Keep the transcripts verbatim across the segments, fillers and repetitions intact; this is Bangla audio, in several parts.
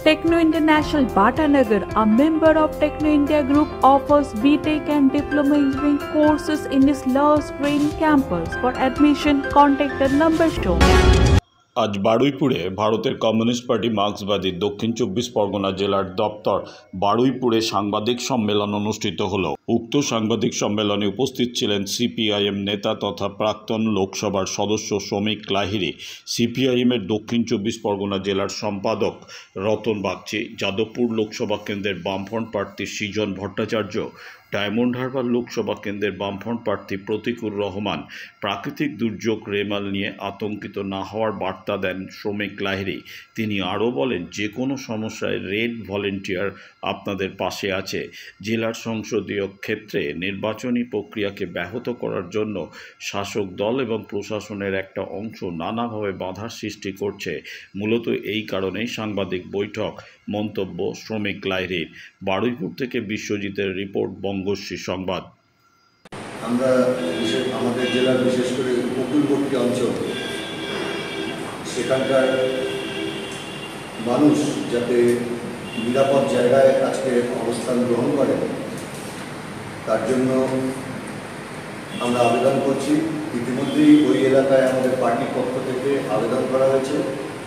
Techno International Bhatanagar, a member of Techno India Group, offers B Tech and Diploma Engineering courses in its Love Green campus. For admission, contact the number shown. আজ বারুইপুরে ভারতের কমিউনিস্ট পার্টি মার্ক্সবাদী দক্ষিণ চব্বিশ পরগনা জেলার দপ্তর বারুইপুরে সাংবাদিক সম্মেলন অনুষ্ঠিত হলো। উক্ত সাংবাদিক সম্মেলনে উপস্থিত ছিলেন সিপিআইএম নেতা তথা প্রাক্তন লোকসভার সদস্য শ্রমিক লাহিড়ী, সিপিআইএমের দক্ষিণ চব্বিশ পরগনা জেলার সম্পাদক রতন বাগচি, যাদবপুর লোকসভা কেন্দ্রের বামফ্রন্ট প্রার্থী সৃজন ভট্টাচার্য, ডায়মন্ড হারবার লোকসভা কেন্দ্রের বামফ্রন্ট প্রার্থী প্রতীকুর রহমান। প্রাকৃতিক দুর্যোগ রেমাল নিয়ে আতঙ্কিত না হওয়ার বার্তা দেন শ্রমিক লাহিড়ী। তিনি আরও বলেন, যে কোনো সমস্যায় রেড ভলেন্টিয়ার আপনাদের পাশে আছে। জেলার সংসদীয় ক্ষেত্রে নির্বাচনী প্রক্রিয়াকে ব্যাহত করার জন্য শাসক দল এবং প্রশাসনের একটা অংশ নানাভাবে বাধার সৃষ্টি করছে। মূলত এই কারণেই সাংবাদিক বৈঠক, মন্তব্য শ্রমিক লাহিড়ীর। বারুইপুর থেকে বিশ্বজিতের রিপোর্ট, বঙ্গশ্রী সংবাদ। আমরা আমাদের জেলার বিশেষ করে উপকূলবর্তী অঞ্চল, সেখানকার মানুষ যাতে নিরাপদ জায়গায় আজকে অবস্থান গ্রহণ করে, তার জন্য আমরা আবেদন করছি। ইতিমধ্যেই ওই এলাকায় আমাদের পার্টির পক্ষ থেকে আবেদন করা হয়েছে।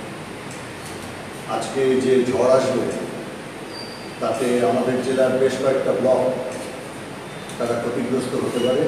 আজকে যে ঝড় আসবে তাতে আমাদের জেলার বেশ কয়েকটা ব্লক তারা ক্ষতিগ্রস্ত হতে পারে।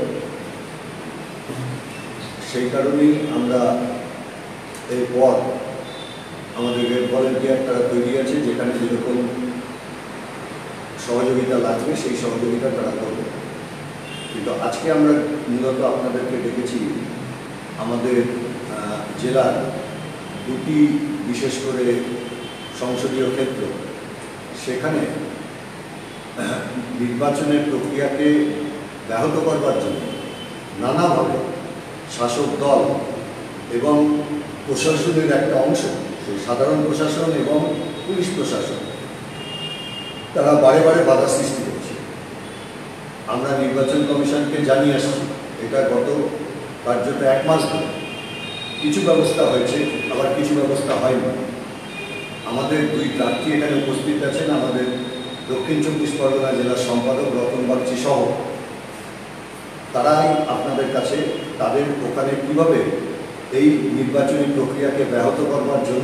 সেই কারণেই আমরা এরপর আমাদের রেড ভলেন্টিয়ার তারা তৈরি আছে, যেখানে যেরকম সহযোগিতা লাগবে সেই সহযোগিতা তারা করবে। কিন্তু আজকে আমরা মূলত আপনাদেরকে ডেকেছি আমাদের জেলার দুটি বিশেষ করে সংসদীয় ক্ষেত্র, সেখানে নির্বাচনের প্রক্রিয়াকে ব্যাহত করবার জন্য নানাভাবে শাসক দল এবং প্রশাসনের একটা অংশ, সেই সাধারণ প্রশাসন এবং পুলিশ প্রশাসন, তারা বারে বারে বাধা সৃষ্টি করছে। আমরা নির্বাচন কমিশনকে জানিয়ে আসছি, এটা গত কার্যত এক মাস ধরে কিছু ব্যবস্থা হয়েছে, আবার কিছু ব্যবস্থা হয়নি। আমাদের দুই প্রার্থী এখানে উপস্থিত আছেন, আমাদের দক্ষিণ চব্বিশ পরগনা জেলার সম্পাদক রতন বাগচি সহ। তারাই আপনাদের কাছে তাদের ওখানে কীভাবে এই নির্বাচনী প্রক্রিয়াকে ব্যাহত করবার জন্য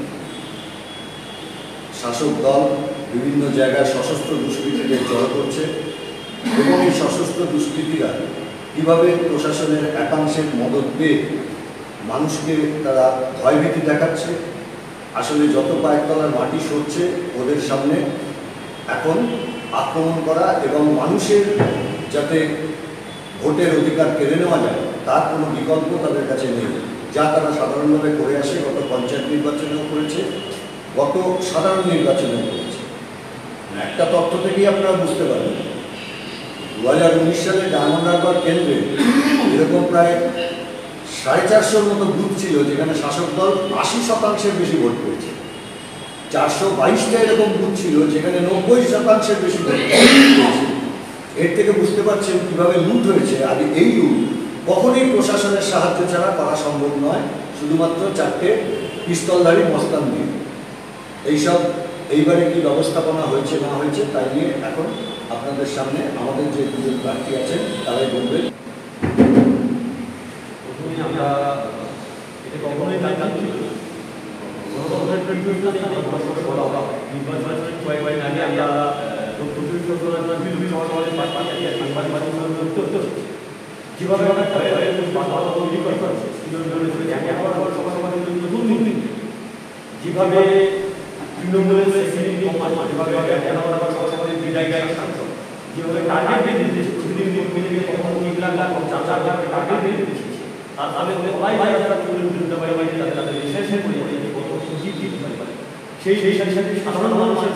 শাসক দল বিভিন্ন জায়গায় সশস্ত্র দুষ্কৃতীদের জড়ো করছে এবং এই সশস্ত্র দুষ্কৃতীরা কীভাবে প্রশাসনের একাংশের মদত পেয়ে মানুষকে তারা ভয়ভীতি দেখাচ্ছে। আসলে যত কয়েকতলার মাটি সরছে ওদের সামনে এখন আক্রমণ করা এবং মানুষের যাতে ভোটের অধিকার কেড়ে নেওয়া যায় তার কোনো বিকল্প তাদের কাছে নেই, যা তারা সাধারণভাবে করে আসে। গত পঞ্চায়েত নির্বাচনেও করেছে, গত সাধারণ নির্বাচনেও করেছে। একটা তথ্য থেকেই আপনারা বুঝতে পারেন, দু হাজার উনিশ সালে ডায়মন্ড হারবার কেন্দ্রে এরকম প্রায় সাড়ে চারশোর মতো বুথ ছিল যেখানে শাসক দল আশি শতাংশের বেশি ভোট পেয়েছে। চারশো বাইশটা এরকম বুথ ছিল যেখানে নব্বই শতাংশের বেশি ভোট পেয়েছে। এর থেকে বুঝতে পারছেন কীভাবে লুট হয়েছে। আর এই লুট কখনোই প্রশাসনের সাহায্য ছাড়া করা সম্ভব নয়, শুধুমাত্র চারটে পিস্তলধারী মস্তান দিয়ে। এইসব এইবারে কি ব্যবস্থাপনা হয়েছে না হয়েছে তাই নিয়ে এখন আপনাদের সামনে আমাদের যে দুজন প্রার্থী আছেন তারাই বলবেন। আমরা এটা কখনোই জানতাম না, নির্বাচনের কয়েকদিন আগে আমরা যেভাবে যেভাবে তৃণমূলের যেভাবে টার্গেট নির্দেশ প্রতিদিন টার্গেট নির্দেশ আর তাদের সবাই যারা বিরুদ্ধে বাইরে বাইরে তাদের বিশেষ সেই সেই সাথে সাথে সাধারণ মানুষের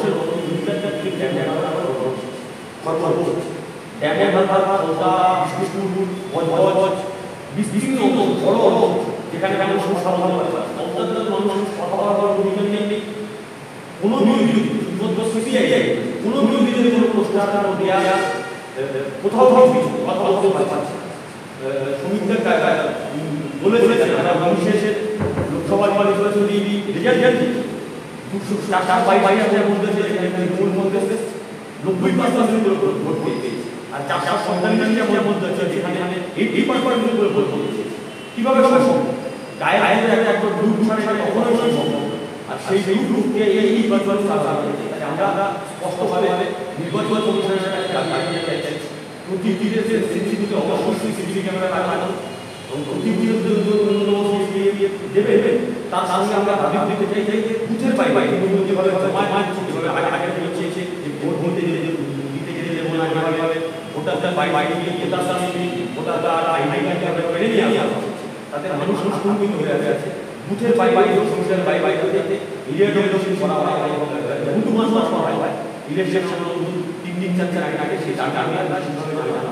বিভিন্ন বড় যেখানে মানুষ মানুষ কথা বলার অধিকার নেই, কোনো বিরোধী শুধুমাত্র সিপিআই কোনো বিরোধীদের কোনো পোস্টার দেওয়া কোথাও কথা বলতে পারছে। শ্রমিকদের বলে বলেছে আমরা বিশেষের লোকসভা নির্বাচনী রেজাল্ট দুশো চার বাই বাইশ হাজার মধ্যে মূল মধ্যে নব্বই পার্সেন্ট ভোট পেয়েছে, আর চারশো পঁয়তাল্লিশ হাজার মধ্যে হচ্ছে যেখানে এই পার্সেন্ট ভোট পেয়েছে। কিভাবে সম্ভব? গায়ে গায়ে একটা একটা গ্রুপ ছাড়া কখনোই সম্ভব। আর সেই সেই গ্রুপকে এই নির্বাচন আমরা স্পষ্টভাবে নির্বাচন কমিশনের দাবি জানিয়ে চাইছি প্রতিদিনের যে সিসিটিভিতে অবশ্যই সিসিটিভি ক্যামেরা লাগানো এবং প্রতিদিন দেবে তার সঙ্গে আমরা দাবি দিতে চাই যে বুথের বাই বাই যেভাবে যেভাবে আগে আগে হচ্ছে যে ভোট দিতে গেলে দিতে গেলে যেমন আগেভাবে ভোটারদের বাই বাই দিয়ে ভোটার সামনে ভোটাররা আইডি কার্ড করে নিয়ে আসা তাদের মানুষ সংস্কৃত হয়ে আছে। বুথের বাই বাই সংসদের বাই বাই করতে ইলেকশন করা হয় এবং দুটো মাস মাস করা হয় ইলেকশন তিন দিন চার চার আগে আগে সেই টাকা আমি আমরা সিদ্ধান্ত জানাবো।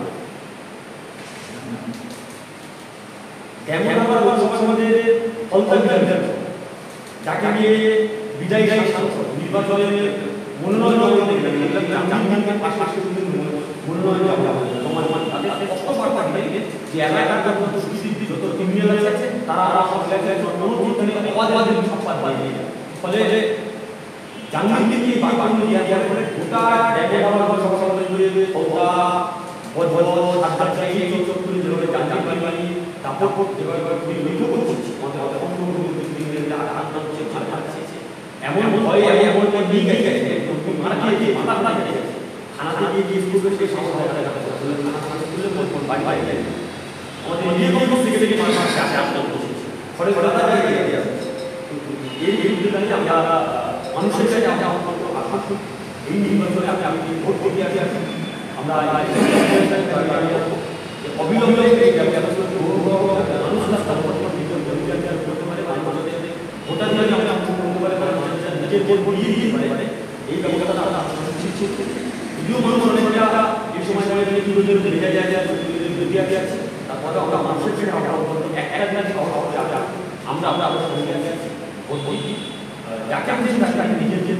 কেমন আবার সমাজের ফলতার যাকে নিয়ে বিদায়ী সাংসদ নির্বাচনের মনোনয়ন মনোনয়ন পাশাপাশি মনোনয়ন সমাজ তাদের অষ্টবার পাঠিয়ে যে এলাকার যত সুশিদ্ধি যত ক্রিমিনাল আছে তারা ফলে যে জানতে কি বাংলা দিয়া দেওয়ার ফলে গোটা ড্যামে গোটা যেভাবে জানতে পারি কাপড় যেভাবে করছি এমন ভয় এমন নিয়ে গেছে মারা গিয়ে মাথা মাথা গেছে থানাতে গিয়ে গিয়ে স্কুল করছে বাড়ি বাড়ি আমাদের নিজের থেকে থেকে মানুষ আসে আসতে ফলে ফলে এই এই আমরা মানুষের কাছে আমরা আসুন এই নির্বাচনে আমি আমি ভোট দিয়ে আসি আসি আমরা অবিলম্বে মানুষ রাস্তা করতে পারে ভোটার দিয়ে আমরা করতে পারে নিজের ভোট দিয়ে দিতে পারে এই ব্যবস্থাটা আমরা যদিও মানুষ অনেকটা এই সময় বেড়ে যায় দিয়ে আছে তারপরে আমরা মানুষের থেকে আমরা আমরা আমরা আমরা সঙ্গে আছি ভোট বই যাকে আমি তাকে নিজের যে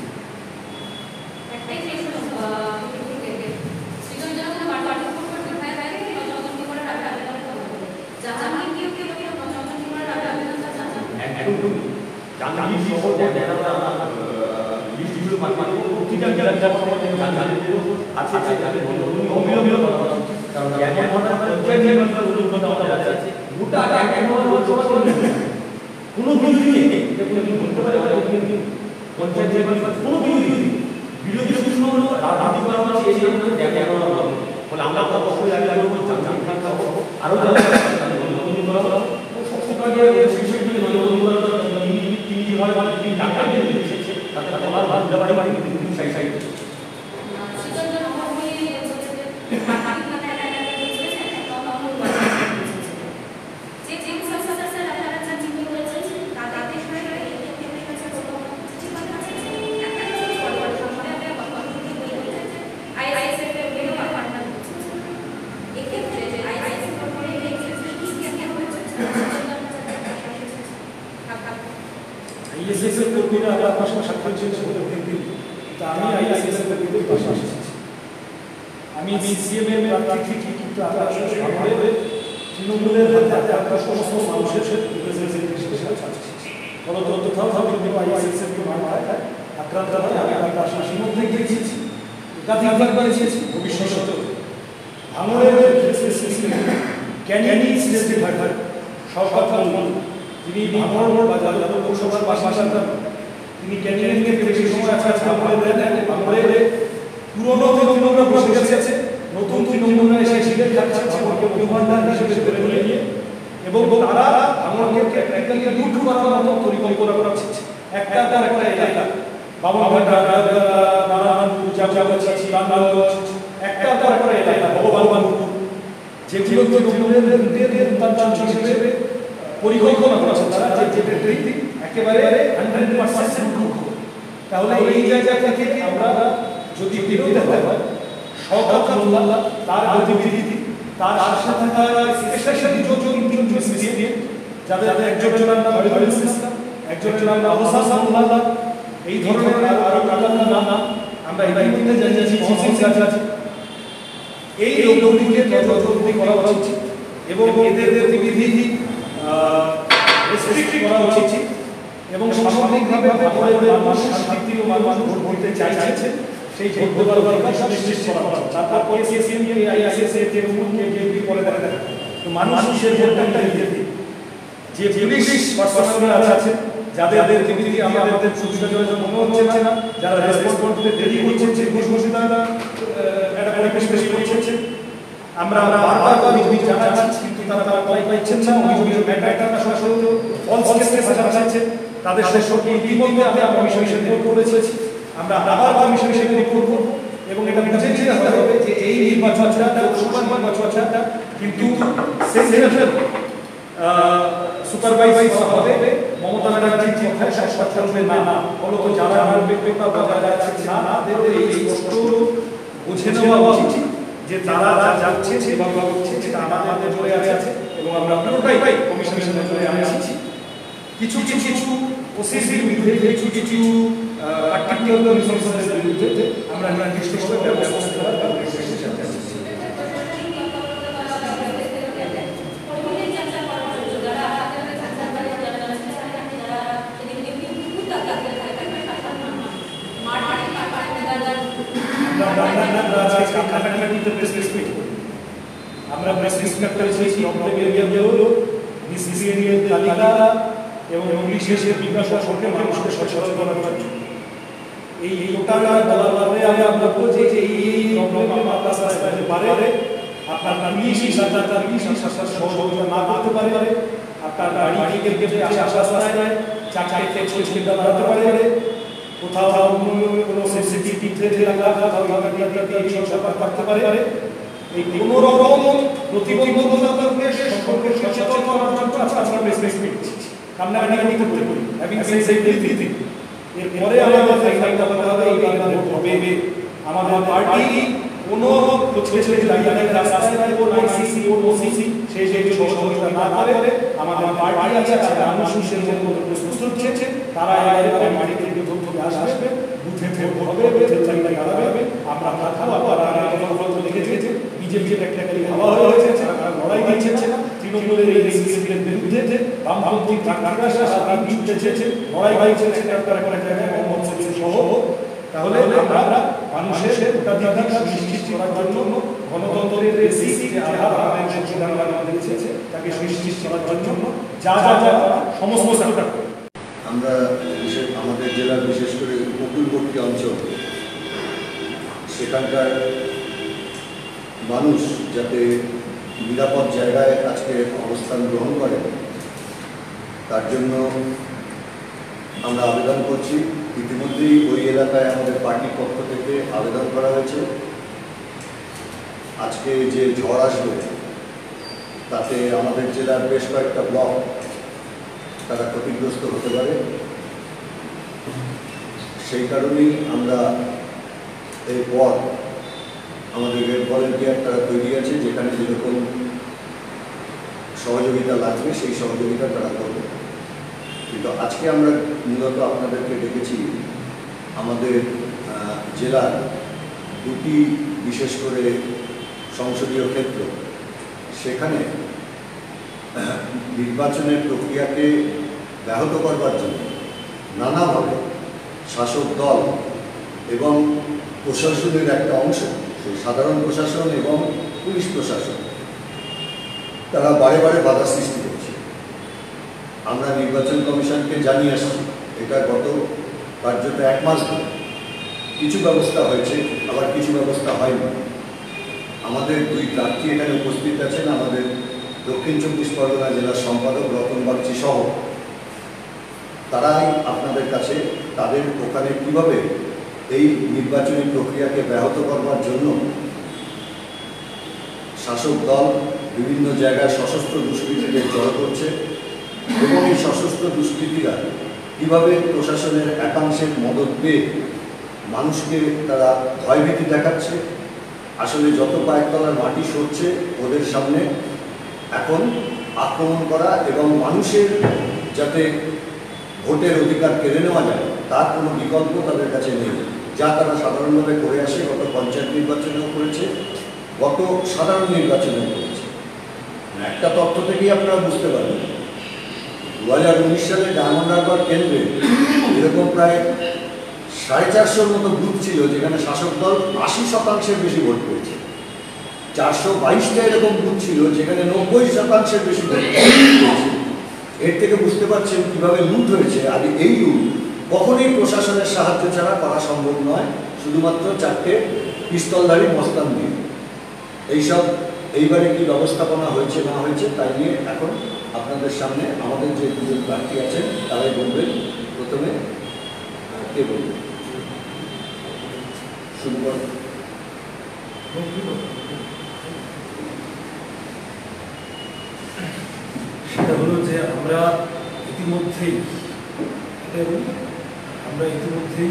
জানি শহর লিস্টগুলো মানে প্রতিটা জেলার আছে আছে অবিলম্বে কারণ এখন পঞ্চায়েত নির্বাচন আছে গোটা কোনো বিরোধী নেই বলতে পারে পঞ্চায়েত নির্বাচন কোনো বিরোধী নেই বিরোধী শূন্য রাজনীতি করা হচ্ছে এই ফলে আমরা তো অবশ্যই আগে আগে আরো আইএসএসের কর্মীরা আমরা পাশে সাক্ষর ছিল তা আমি আইএসএসের কর্মীদের পাশে এসেছি। আমি বিসিএম এর প্রার্থী ঠিক কিন্তু আমাদের তৃণমূলের হাতে আপনার সমস্ত মানুষের ফলত কোথাও কিন্তু আইএসএসের মামলায় আক্রান্ত হয় আমি আমি তার শাসির মধ্যে গিয়েছি একাধিকবার করেছি ভবিষ্যতে ভাঙড়ের ক্যানিং সিলেক্টেড হয় সরকার তিনি ভাঙড় বাজার পৌরসভার পাশাপাশি তিনি ক্যানিংয়ের বেশি সময় আছে ভাঙড়ে দেন ভাঙড়ে পুরনো তৃণমূলরা বসে গেছে নতুন তৃণমূলরা এসে শিখে যাচ্ছে ভাঙড়কে পরিবর্তন হিসেবে ধরে নিয়ে এবং তারা ভাঙড়কে প্র্যাকটিক্যালি লুট করার মতো পরিকল্পনা করছে একটা তার একটা এলাকা বাবাঘাটা নারায়ণপুর জামজাগাছি রান্নাগঞ্জ একটা তার একটা এলাকা ভগবানপুর যেগুলো তৃণমূলের উত্তরাঞ্চল হিসেবে পরিকল্পনা করেছে তারা যে যে একেবারে হান্ড্রেড পার্সেন্ট তাহলে এই জায়গা থেকে আমরা যদি বিরোধী হয় সরকার মোল্লা তার গতিবিধি তার সাথে তার স্পেশালি যোগ ইন্টারভিউ দিয়ে যাদের একজনের নাম হরিবুল ইসলাম একজনের নাম আহসান মোল্লা এই ধরনের আরো কালার নাম আমরা এই মধ্যে জানিয়েছি মহসিন গাজী এই লোকগুলিকে নজরবন্দি করা উচিত এবং এদের গতিবিধি রেস্ট্রিক্ট করা উচিত এবং স্বাভাবিকভাবে ভাঙড়ের মানুষ শান্তিপ্রিয় মানুষ ভোট দিতে চাইছে, সেই ভোট দেওয়ার অধিকার নিশ্চিত করা। তারপরে সিএসএম আইএসএ তৃণমূল বিজেপি পরে দেখা দেখা তো মানুষের ভোটটা নিজেদের যে পুলিশ পার্সোনাল আছে যাদের প্রতিনিধি আমাদের সুবিধাজনক মনে হচ্ছে না, যারা রেসপন্স করতে দেরি হচ্ছে, ঘোষণা একটা পরিবেশ করছে, আমরা বারবার অভিযোগ জানাচ্ছি কিন্তু তারা তারা পাই পাচ্ছেন না। অভিযোগের ম্যাটারটা সরাসরি ফলস কেসে সাজাচ্ছে, তাদের সঙ্গে ইতিমধ্যে আমরা কমিশন রিপোর্ট করেছি, আমরা আবার কমিশন রিপোর্ট করব এবং এটা বুঝে নিতে হবে যে এই নির্বাচনটা লোকসভা নির্বাচনটা কিন্তু সেন্ট্রাল সুপারভাইজ হবে মমতা ব্যানার্জির কথায় শাসন চলবে না। ফলত যারা ব্যক্তিগত বজায় যাচ্ছে না তাদের এই কষ্ট বুঝে নেওয়া উচিত যে তারা যা যাচ্ছে সেভাবে হচ্ছে, যেটা আমাদের জোরে আছে এবং আমরা পুরোটাই কমিশনের জোরে আছি। কিছু কিছু কিছু ওসিসির বিরুদ্ধে, কিছু কিছু পার্টিকুলার রিসোর্সের বিরুদ্ধে আমরা নির্দিষ্টভাবে ব্যবস্থা করার চেষ্টা করছি। আমরা প্রেসক্রিপশন করেছি তালিকা এবং পুলিশের বিকাশ সম্পর্কে মানুষকে সচেতন করার জন্য এই টোটালটা বলার আমি আমরা বলছি যে এই রাস্তায় পারে আপনার পুলিশ তার পুলিশ সহযোগিতা না করতে পারে, আপনার গাড়ি থেকে আসা রাস্তায় চাকাতে চিন্তা করতে পারে, কোথাও কোনো সেন্সিটিভ থেকে লাগা করতে পারে, এই কোনো রকম প্রতিবন্ধকতাকে সম্পর্কে সচেতন করার জন্য আমরা প্রেসক্রিপশন করছি। কান্নাকাটি করতে পারি হ্যাভিং সেড এভরিথিং। এরপরে আমাদের ফাইনাল কথা হবে এই ভোট হবে আমাদের পার্টি কোনো ছেলে দাঁড়িয়ে রাস্তায় কোনো আইসিসি ও ওসিসি সেই সেই সহযোগিতা না করে আমাদের পার্টি আছে মানুষের জন্য প্রস্তুত হচ্ছে, তারা এর মাটিতে ভোট দিতে আসবে, বুথে ভোট হবে, বুথে চাইলে দাঁড়াবে, আমরা খাওয়া আর আমরা দেখেছি বিজেপি একটা একটা হাওয়া হয়েছে, লড়াই দিচ্ছে না তৃণমূলের এই সিস্টেমের বিরুদ্ধে বামপন্থী কংগ্রেস আর বিজেপি লড়াই হয়েছে একটা একটা জায়গায় মহম্মদ সহ। তাহলে আমরা মানুষের ভোটাধিকার নিশ্চিত করার জন্য গণতন্ত্রের বেসিক যে আধার আমাদের সংবিধান আমাদের দিয়েছে তাকে সুনিশ্চিত করার জন্য যা যা যা সমস্ত আমরা আমাদের জেলার বিশেষ করে উপকূলবর্তী অঞ্চল সেখানকার মানুষ যাতে নিরাপদ জায়গায় আজকে অবস্থান গ্রহণ করে তার জন্য আমরা আবেদন করছি। ইতিমধ্যেই ওই এলাকায় আমাদের পার্টির পক্ষ থেকে আবেদন করা হয়েছে। আজকে যে ঝড় আসবে তাতে আমাদের জেলার বেশ কয়েকটা ব্লক তারা ক্ষতিগ্রস্ত হতে পারে, সেই কারণেই আমরা এরপর আমাদের রেড ভলেন্টিয়ার তারা তৈরি আছে, যেখানে যেরকম সহযোগিতা লাগবে সেই সহযোগিতা তারা করবে। কিন্তু আজকে আমরা মূলত আপনাদেরকে ডেকেছি আমাদের জেলার দুটি বিশেষ করে সংসদীয় ক্ষেত্র, সেখানে নির্বাচনের প্রক্রিয়াকে ব্যাহত করবার জন্য নানাভাবে শাসক দল এবং প্রশাসনের একটা অংশ, সেই সাধারণ প্রশাসন এবং পুলিশ প্রশাসন, তারা বারে বারে বাধা সৃষ্টি করছে। আমরা নির্বাচন কমিশনকে জানিয়ে আসছি, এটা গত কার্যত এক মাস ধরে কিছু ব্যবস্থা হয়েছে, আবার কিছু ব্যবস্থা হয়নি। আমাদের দুই প্রার্থী এখানে উপস্থিত আছেন, আমাদের দক্ষিণ চব্বিশ পরগনা জেলার সম্পাদক রতন বাগচি সহ, তারাই আপনাদের কাছে তাদের ওখানে কিভাবে এই নির্বাচনী প্রক্রিয়াকে ব্যাহত করবার জন্য শাসক দল বিভিন্ন জায়গায় সশস্ত্র দুষ্কৃতীদের জড়ো করছে এবং এই সশস্ত্র দুষ্কৃতীরা কীভাবে প্রশাসনের একাংশের মদত পেয়ে মানুষকে তারা ভয়ভীতি দেখাচ্ছে। আসলে যত কয়েকতলার মাটি সরছে ওদের সামনে এখন আক্রমণ করা এবং মানুষের যাতে ভোটের অধিকার কেড়ে নেওয়া যায় তার কোনো বিকল্প তাদের কাছে নেই, যা তারা সাধারণভাবে করে আসে। গত পঞ্চায়েত নির্বাচনেও করেছে, গত সাধারণ নির্বাচনেও করেছে। একটা তথ্য থেকেই আপনারা বুঝতে পারবেন দু হাজার উনিশ সালে ডায়মন্ড হারবার কেন্দ্রে এরকম প্রায় সাড়ে চারশোর মতো বুথ ছিল যেখানে শাসক দল আশি শতাংশের বেশি ভোট পেয়েছে। চারশো বাইশটা এরকম বুথ ছিল যেখানে নব্বই শতাংশের বেশি ভোট পেয়েছে। এর থেকে বুঝতে পারছেন কীভাবে লুট হয়েছে। আর এই লুট কখনোই প্রশাসনের সাহায্য ছাড়া করা সম্ভব নয়, শুধুমাত্র চারটে পিস্তলধারী মস্তান দিয়ে। এইসব এইবারে কি ব্যবস্থাপনা হয়েছে না হয়েছে তাই নিয়ে এখন আপনাদের সামনে আমাদের যে দুজন প্রার্থী আছেন তারাই বলবেন। প্রথমে কে বলবেন? শুরু করেন। সেটা হলো যে আমরা ইতিমধ্যেই আমরা ইতিমধ্যেই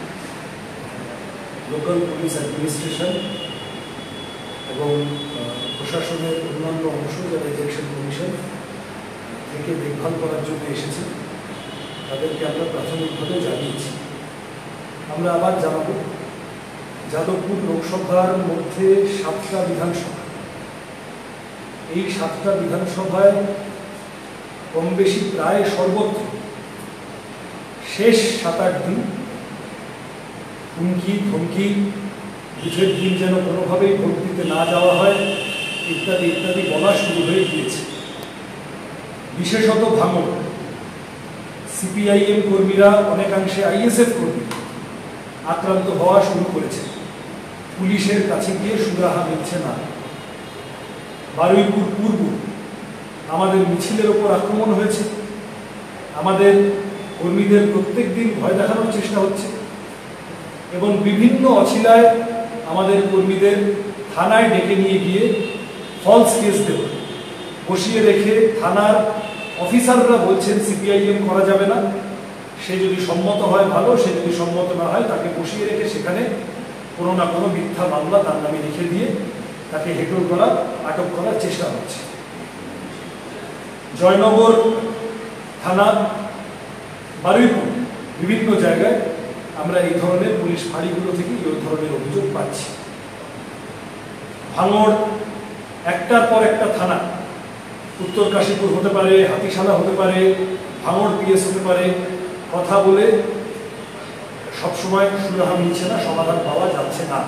লোকাল পুলিশ অ্যাডমিনিস্ট্রেশন এবং প্রশাসনের অন্যান্য অংশ যারা ইলেকশন কমিশন থেকে দেখভাল করার জন্য এসেছে তাদেরকে আমরা প্রাথমিকভাবে জানিয়েছি। আমরা আবার জানাব, যাদবপুর লোকসভার মধ্যে সাতটা বিধানসভা, এই সাতটা বিধানসভায় কম বেশি প্রায় সর্বত্র শেষ সাত আট দিন হুমকি ধমকি, বুথের দিন যেন কোনোভাবেই ভোট দিতে না যাওয়া হয় ইত্যাদি ইত্যাদি বলা শুরু হয়ে গিয়েছে। বিশেষত ভাঙন, সিপিআইএম কর্মীরা অনেকাংশে আইএসএফ কর্মী আক্রান্ত হওয়া শুরু করেছে। পুলিশের কাছে গিয়ে সুরাহা মিলছে না। বারুইপুর পূর্ব আমাদের মিছিলের ওপর আক্রমণ হয়েছে, আমাদের কর্মীদের প্রত্যেক দিন ভয় দেখানোর চেষ্টা হচ্ছে এবং বিভিন্ন অছিলায় আমাদের কর্মীদের থানায় ডেকে নিয়ে গিয়ে ফলস কেস দেওয়া, বসিয়ে রেখে থানার অফিসাররা বলছেন সিপিআইএম করা যাবে না, সে যদি সম্মত হয় ভালো, সে যদি সম্মত না হয় তাকে বসিয়ে রেখে সেখানে কোনো না কোনো মিথ্যা মামলা তার নামে লিখে দিয়ে তাকে হেকল করা, আটক করার চেষ্টা হচ্ছে। জয়নগর থানা, বারুইপুর বিভিন্ন জায়গায় আমরা এই ধরনের পুলিশ ফাঁড়িগুলো থেকে এই ধরনের অভিযোগ পাচ্ছি। ভাঙড় একটার পর একটা থানা, উত্তর কাশীপুর হতে পারে, হাতিশালা হতে পারে, ভাঙড় পিএস হতে পারে, কথা বলে সবসময় সুরাহা মিলছে না, সমাধান পাওয়া যাচ্ছে না।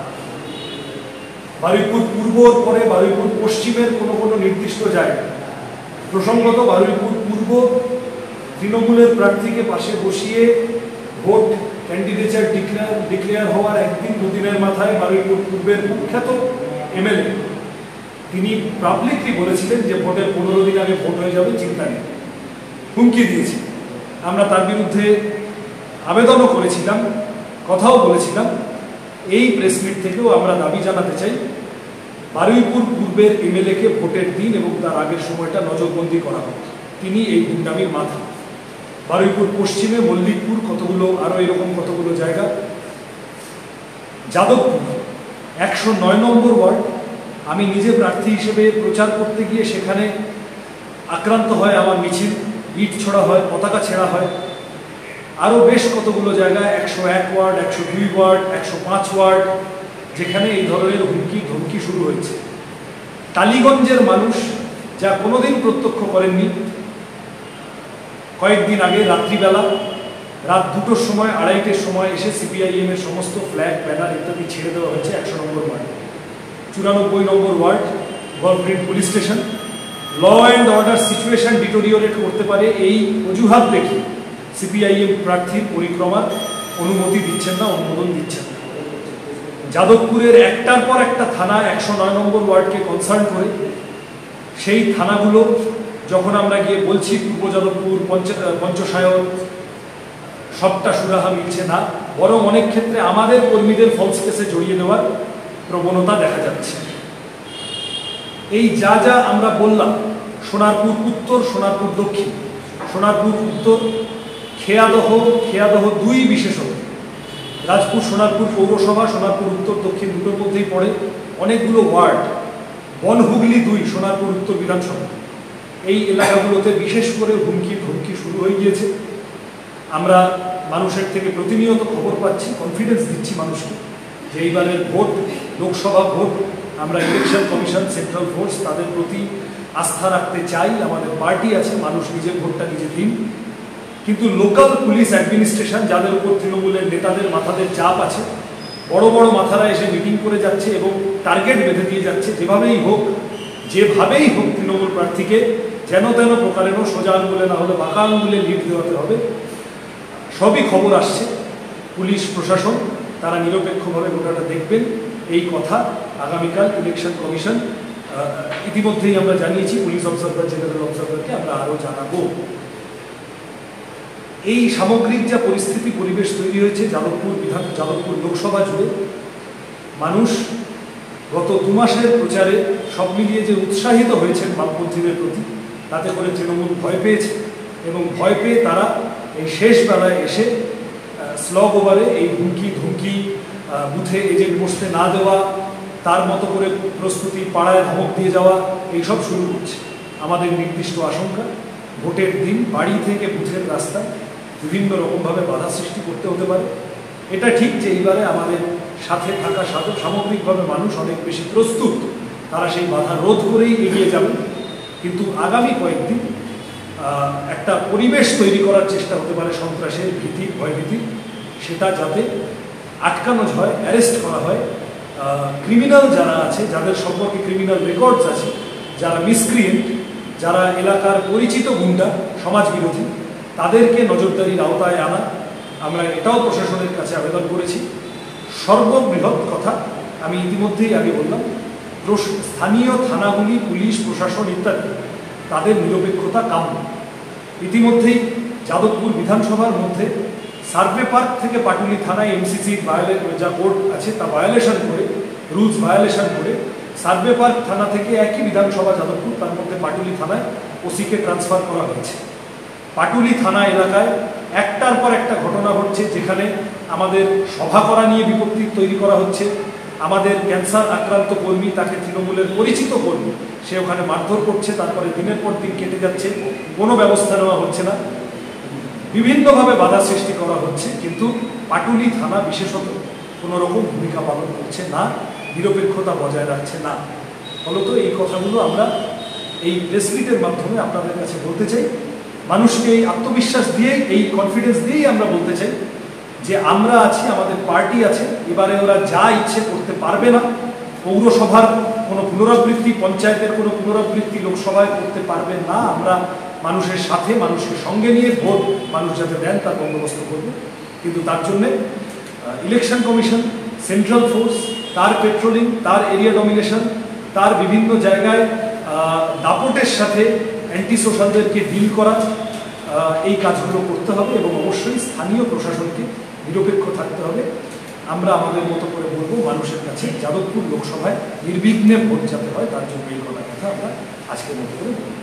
বারুইপুর পূর্বর পরে বারুইপুর পশ্চিমের কোনো কোনো নির্দিষ্ট জায়গা, প্রসঙ্গত বারুইপুর পূর্ব তৃণমূলের প্রার্থীকে পাশে বসিয়ে ভোট ক্যান্ডিডেচার ডিক্লেয়ার ডিক্লেয়ার হওয়ার একদিন দুদিনের মাথায় বারুইপুর পূর্বের কুখ্যাত এমএলএ তিনি পাবলিকলি বলেছিলেন যে ভোটের পনেরো দিন আগে ভোট হয়ে যাবে, চিন্তা নেই, হুমকি দিয়েছে। আমরা তার বিরুদ্ধে আবেদনও করেছিলাম, কথাও বলেছিলাম। এই প্রেসমিট থেকেও আমরা দাবি জানাতে চাই বারুইপুর পূর্বের এমএলএকে ভোটের দিন এবং তার আগের সময়টা নজরবন্দি করা হোক, তিনি এই গুন্ডামির মাথা। বারুইপুর পশ্চিমে মল্লিকপুর, কতগুলো আরও এরকম কতগুলো জায়গা। যাদবপুর একশো নয় নম্বর ওয়ার্ড, আমি নিজে প্রার্থী হিসেবে প্রচার করতে গিয়ে সেখানে আক্রান্ত হয় আমার মিছিল, ইট ছোড়া হয়, পতাকা ছেঁড়া হয়। আরও বেশ কতগুলো জায়গায় একশো এক ওয়ার্ড, একশো দুই ওয়ার্ড, একশো পাঁচ ওয়ার্ড, যেখানে এই ধরনের হুমকি ধমকি শুরু হয়েছে। টালিগঞ্জের মানুষ যা কোনোদিন প্রত্যক্ষ করেননি, কয়েকদিন আগে রাত্রিবেলা রাত দুটোর সময় আড়াইটের সময় এসে সিপিআইএম এর সমস্ত ফ্ল্যাগ ব্যানার ইত্যাদি ছেড়ে দেওয়া হয়েছে একশো নম্বর ওয়ার্ড। চুরানব্বই নম্বর ward government police station. Law and order situation deteriorate করতে পারে এই অজুহাত দেখে সিপিআইএম প্রার্থীর পরিক্রমার অনুমতি দিচ্ছেন না, অনুমোদন দিচ্ছেন না। যাদবপুরের একটার পর একটা থানা একশো নয় নম্বর ওয়ার্ডকে কনসার্ন করে সেই থানাগুলো যখন আমরা গিয়ে বলছি পূর্ব যাদবপুর, পঞ্চসায়ন, সবটা সুরাহা মিলছে না, বরং অনেক ক্ষেত্রে আমাদের কর্মীদের ফলস কেসে জড়িয়ে দেওয়ার প্রবণতা দেখা যাচ্ছে। এই যা যা আমরা বললাম, সোনারপুর উত্তর, সোনারপুর দক্ষিণ, সোনারপুর উত্তর, খেয়াদহ, খেয়াদহ দুই বিশেষত, রাজপুর সোনারপুর পৌরসভা, সোনারপুর উত্তর দক্ষিণ দুটোর মধ্যেই পড়ে অনেকগুলো ওয়ার্ড, বনহুগলি দুই, সোনারপুর উত্তর বিধানসভা, এই এলাকাগুলোতে বিশেষ করে হুমকি ধমকি শুরু হয়ে গিয়েছে। আমরা মানুষের থেকে প্রতিনিয়ত খবর পাচ্ছি, কনফিডেন্স দিচ্ছি মানুষকে যে এইবারের ভোট, লোকসভা ভোট, আমরা ইলেকশন কমিশন, সেন্ট্রাল ফোর্স তাদের প্রতি আস্থা রাখতে চাই, আমাদের পার্টি আছে, মানুষ নিজের ভোটটা নিজে দিন। কিন্তু লোকাল পুলিশ অ্যাডমিনিস্ট্রেশন, যাদের উপর তৃণমূলের নেতাদের মাথাদের চাপ আছে, বড় বড় মাথারা এসে মিটিং করে যাচ্ছে এবং টার্গেট বেঁধে দিয়ে যাচ্ছে, যেভাবেই হোক যেভাবেই হোক তৃণমূল প্রার্থীকে যেন তেন প্রকারেরও সোজা আঙুলে না হলে বাঁকা আঙুলে লিড দেওয়াতে হবে। সবই খবর আসছে, পুলিশ প্রশাসন তারা নিরপেক্ষভাবে গোটাটা দেখবেন, এই কথা আগামীকাল ইলেকশন কমিশন ইতিমধ্যেই আমরা জানিয়েছি, পুলিশ অবজারভার জেনারেল অবজারভারকে আমরা আরও জানাবো। এই সামগ্রিক যা পরিস্থিতি পরিবেশ তৈরি হয়েছে যাদবপুর বিধান যাদবপুর লোকসভা জুড়ে, মানুষ গত দু মাসের প্রচারে সব মিলিয়ে যে উৎসাহিত হয়েছেন বামপন্থীদের প্রতি, তাতে করে তৃণমূল ভয় পেয়েছে এবং ভয় পেয়ে তারা এই শেষ বেলায় এসে স্লগ ওভারে এই হুমকি ধুমকি, বুথে এজেন্ট বসতে না দেওয়া, তার মতো করে প্রস্তুতি, পাড়ায় ধমক দিয়ে যাওয়া, এইসব শুরু করছে। আমাদের নির্দিষ্ট আশঙ্কা ভোটের দিন বাড়ি থেকে বুথের রাস্তায় বিভিন্ন রকমভাবে বাধা সৃষ্টি করতে হতে পারে। এটা ঠিক যে এইবারে আমাদের সাথে থাকা সাধক সামগ্রিকভাবে মানুষ অনেক বেশি প্রস্তুত, তারা সেই বাধা রোধ করেই এগিয়ে যাবে। কিন্তু আগামী কয়েকদিন একটা পরিবেশ তৈরি করার চেষ্টা হতে পারে সন্ত্রাসের, ভীতি, ভয়ভীতি, সেটা যাতে আটকানো হয়, অ্যারেস্ট করা হয়। ক্রিমিনাল যারা আছে, যাদের সম্পর্কে ক্রিমিনাল রেকর্ডস আছে, যারা মিসক্রিয়েন্ট, যারা এলাকার পরিচিত গুন্ডা, সমাজ বিরোধী, তাদেরকে নজরদারির আওতায় আনা। আমরা এটাও প্রশাসনের কাছে আবেদন করেছি। সর্ববৃহৎ কথা আমি ইতিমধ্যেই আগে বললাম, স্থানীয় থানাগুলি, পুলিশ প্রশাসন ইত্যাদি, তাদের নিরপেক্ষতা কাম্য। ইতিমধ্যেই যাদবপুর বিধানসভার মধ্যে সার্ভে পার্ক থেকে পাটুলি থানায় এমসিসির যা কোর্ট আছে তা ভায়োলেশন করে, রুলস ভায়োলেশন করে সার্ভে পার্ক থানা থেকে একই বিধানসভা যাদবপুর, তার মধ্যে পাটুলি থানায় ওসিকে ট্রান্সফার করা হয়েছে। পাটুলি থানা এলাকায় একটার পর একটা ঘটনা ঘটছে, যেখানে আমাদের সভা করা নিয়ে বিপত্তি তৈরি করা হচ্ছে। আমাদের ক্যান্সার আক্রান্ত কর্মী, তাকে তৃণমূলের পরিচিত কর্মী, সে ওখানে মারধর করছে, তারপরে দিনের পর দিন কেটে যাচ্ছে, কোনো ব্যবস্থা নেওয়া হচ্ছে না, বিভিন্নভাবে বাধা সৃষ্টি করা হচ্ছে। কিন্তু পাটুলি থানা বিশেষত কোনো রকম ভূমিকা পালন করছে না, নিরপেক্ষতা বজায় রাখছে না। ফলত এই কথাগুলো আমরা এই প্রেসমিটের মাধ্যমে আপনাদের কাছে বলতে চাই। মানুষকে এই আত্মবিশ্বাস দিয়েই, এই কনফিডেন্স দিয়েই আমরা বলতে চাই যে আমরা আছি, আমাদের পার্টি আছে। এবারে ওরা যা ইচ্ছে করতে পারবে না, পৌরসভার কোনো পুনরাবৃত্তি, পঞ্চায়েতের কোনো পুনরাবৃত্তি লোকসভায় করতে পারবে না। আমরা মানুষের সাথে, মানুষকে সঙ্গে নিয়ে ভোট মানুষ যাতে দেন তার বন্দোবস্ত করব। কিন্তু তার জন্যে ইলেকশন কমিশন, সেন্ট্রাল ফোর্স, তার পেট্রোলিং, তার এরিয়া ডমিনেশন, তার বিভিন্ন জায়গায় দাপটের সাথে অ্যান্টি সোশ্যালদেরকে ডিল করা, এই কাজগুলো করতে হবে এবং অবশ্যই স্থানীয় প্রশাসনকে নিরপেক্ষ থাকতে হবে। আমরা আমাদের মতো করে বলবো মানুষের কাছে যাদবপুর লোকসভায় নির্বিঘ্নে ভোট যাতে হয়, তার জন্য এই কথা কথা আমরা আজকের মতো করে বলব।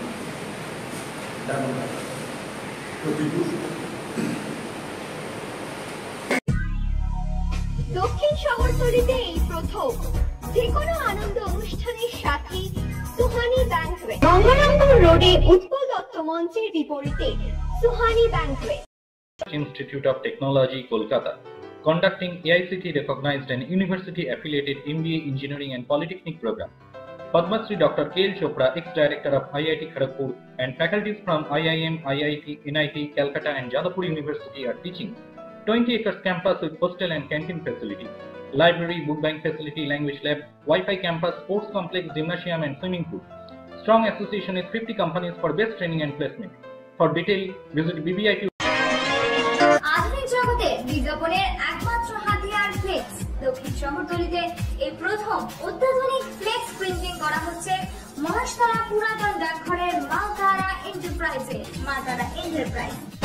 দক্ষিণ শহরতলিতে এই প্রথম যে কোনো আনন্দ অনুষ্ঠানের সাথে সুহানি ব্যাংকুয়েট, গঙ্গারামপুর রোডে উৎপল দত্ত মঞ্চের বিপরীতে Suhani banquet. Institute of Technology, Kolkata, conducting A I C T recognized and university affiliated M B A Engineering and Polytechnic program. Padma Shri Doctor K L Chopra, ex-director of I I T Kharagpur, and faculties from I I M, I I T, N I T, Calcutta and Jadavpur University are teaching. twenty acres campus with hostel and canteen facility, library, book bank facility, language lab, Wi-Fi campus, sports complex, gymnasium and swimming pool. Strong association with fifty companies for best training and placement. For detail, visit B B I T. আধুনিক জগতে বিজ্ঞাপনের একমাত্র হাতিয়ার ফ্লেক্স। দক্ষিণ শহরতলিতে এই প্রথম অত্যাধুনিক ফ্লেক্স প্রিন্টিং করা হচ্ছে মহাশতলা পুরাতন ডাকঘরের মা তারা এন্টারপ্রাইজে। মা তারা এন্টারপ্রাইজ